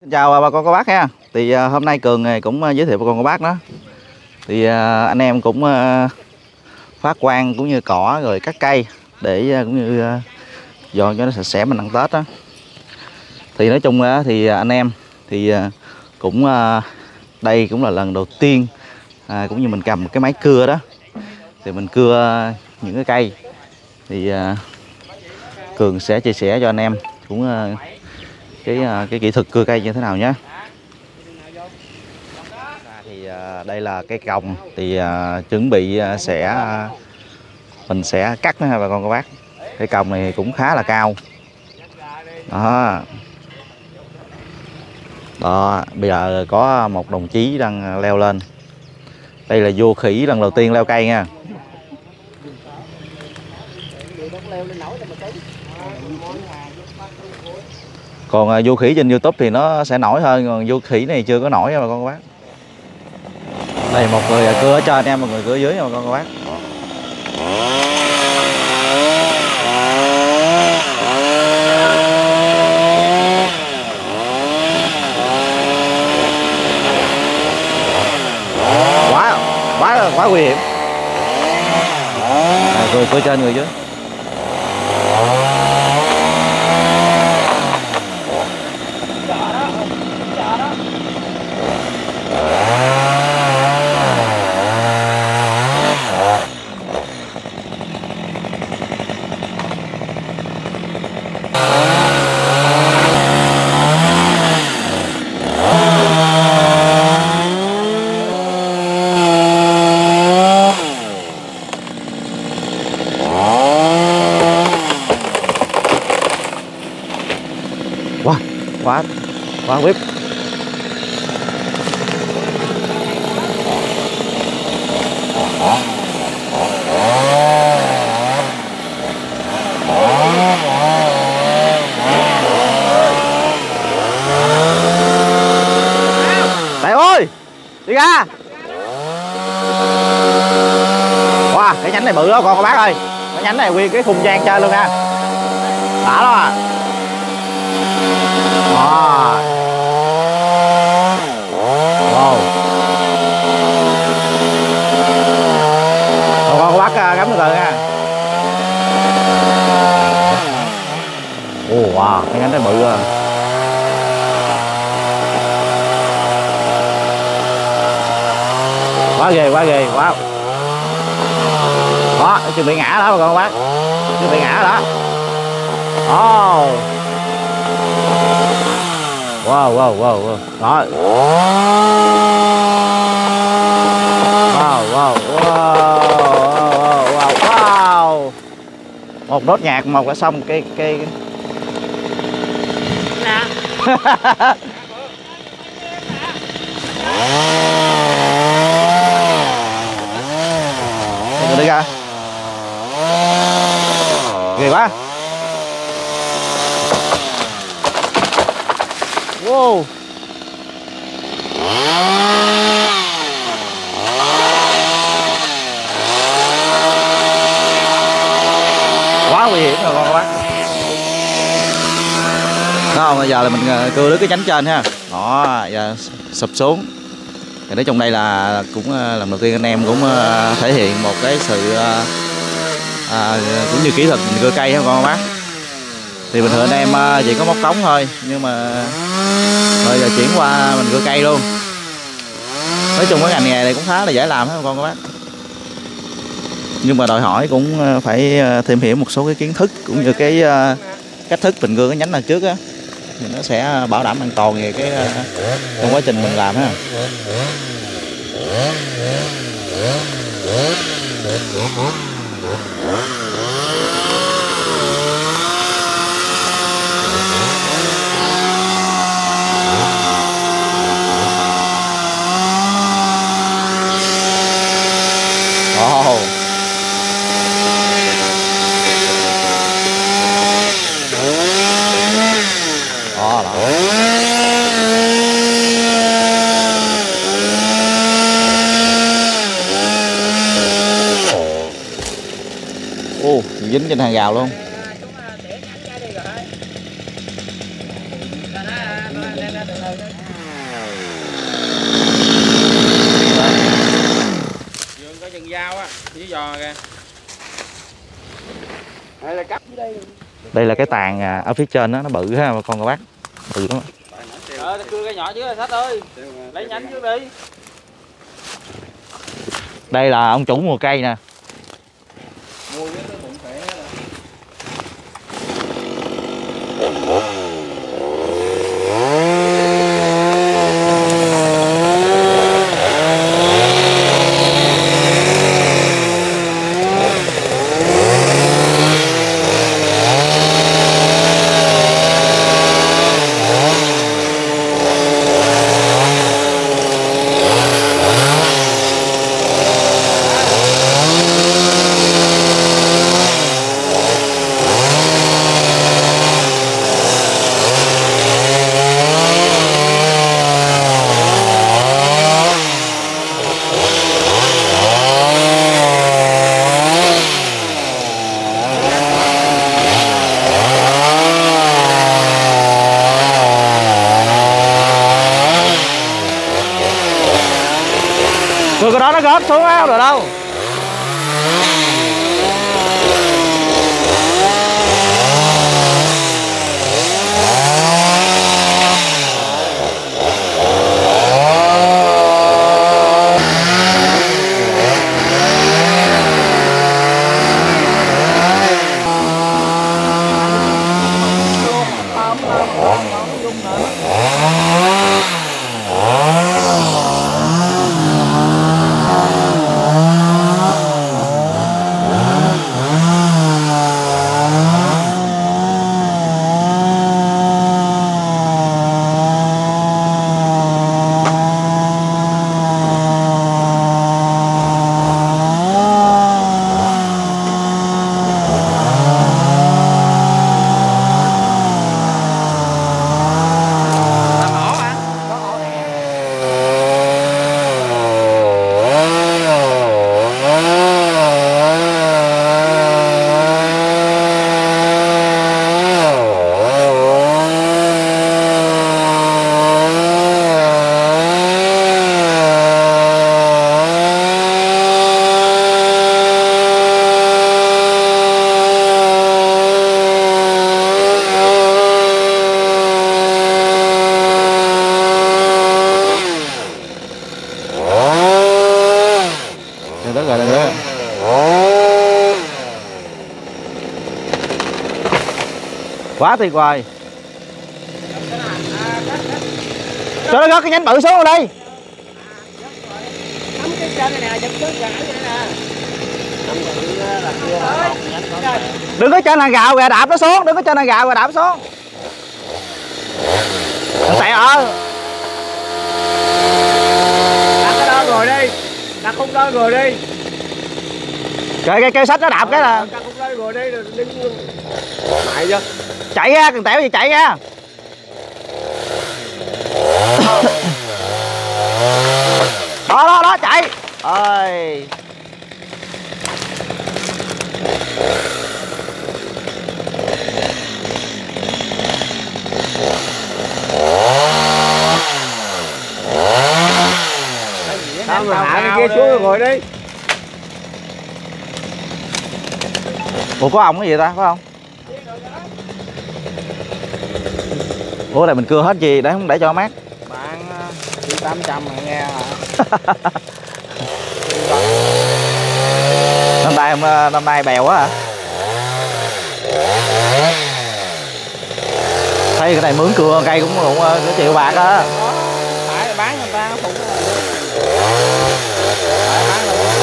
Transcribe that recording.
Xin chào bà con cô bác ha. Thì hôm nay Cường cũng giới thiệu bà con cô bác đó. Thì anh em cũng phát quang cũng như cỏ rồi cắt cây để cũng như dọn cho nó sạch sẽ mình ăn Tết đó. Thì nói chung thì anh em thì cũng đây cũng là lần đầu tiên cũng như mình cầm cái máy cưa đó. Thì mình cưa những cái cây thì Cường sẽ chia sẻ cho anh em cũng cái kỹ thuật cưa cây như thế nào nhé. Thì đây là cái còng thì chuẩn bị mình sẽ cắt nữa ha bà con cô bác. Cái còng này cũng khá là cao đó. Đó, bây giờ có một đồng chí đang leo lên. Đây là vua khỉ lần đầu tiên leo cây nha. Còn vua khỉ trên YouTube thì nó sẽ nổi hơn, còn vua khỉ này chưa có nổi nha bà con cô bác. Đây một người cưa ở trên em, một người cưa ở dưới nha bà con cô bác. Quá nguy hiểm. Người cưa trên người dưới. Quá whip. Đại ơi, đi ra. Wow, cái nhánh này bự đó con cô bác ơi. Cái nhánh này nguyên cái khung gian chơi luôn nha. Đã đó à. Wow. Con cô bác gắm từ từ nha. Wow, cái nhánh này bự à. Quá ghê, wow. Đó, chuẩn bị ngã đó bà con cô bác. Chuẩn bị ngã đó. Wow. Đó. Wow. Một đốt nhạc một là xong cái đi ra. Ghê quá. Wow. Quá nguy hiểm rồi con các bác. Đó, bây giờ là mình cưa đứt cái nhánh trên ha. Đó, giờ sụp xuống. Thì nói chung đây là cũng lần đầu tiên anh em cũng thể hiện một cái sự cũng như kỹ thuật mình cưa cây ha con các bác. Thì bình thường anh em chỉ có móc cống thôi, nhưng mà bây giờ chuyển qua mình cưa cây luôn. Nói chung cái ngành nghề này cũng khá là dễ làm hết con các bác, nhưng mà đòi hỏi cũng phải thêm hiểu một số cái kiến thức cũng như cái cách thức mình cưa cái nhánh nào trước á, thì nó sẽ bảo đảm an toàn về cái trong quá trình mình làm ha. Dính trên hàng rào luôn. Vườn có chừng dao á, với giò kìa. Đây là cắt dưới đây. Đây là cái tàn ở phía trên đó, nó bự ha bà con cô bác. Bự lắm. Cưa cái nhỏ dưới rồi Sách ơi. Lấy nhánh trước đi. Đây là ông chủ mùa cây nè. Mua với cái bụng khỏe hết Rồi cái đó nó gớt xuống áo rồi đâu. Quá tuyệt vời. Cho nó gớt cái nhánh bự xuống rồi đi. Đừng có cho nàng gạo gà đạp nó xuống, đừng có cho nàng gạo gà đạp xuống. Tệ đặt cái đó rồi đi, đặt khúc đó rồi đi. Trời, cái kêu sách nó đạp cái là Đặt khúc đó rồi đi, rồi đứng mày chứ. chạy ra, cần tẻo gì chạy ra. Đó chạy ơi. Sao mà hạ cái kia xuống rồi đi. Ủa có ong cái gì ta, phải không? Ủa này mình cưa hết gì để không để cho mát. Bạn đi 800 mà nghe hả? Năm nay bèo quá hả? Thấy cái này mướn cưa cây cũng cái triệu bạc á. Phải là bán người ta phụ. Phải bán luôn.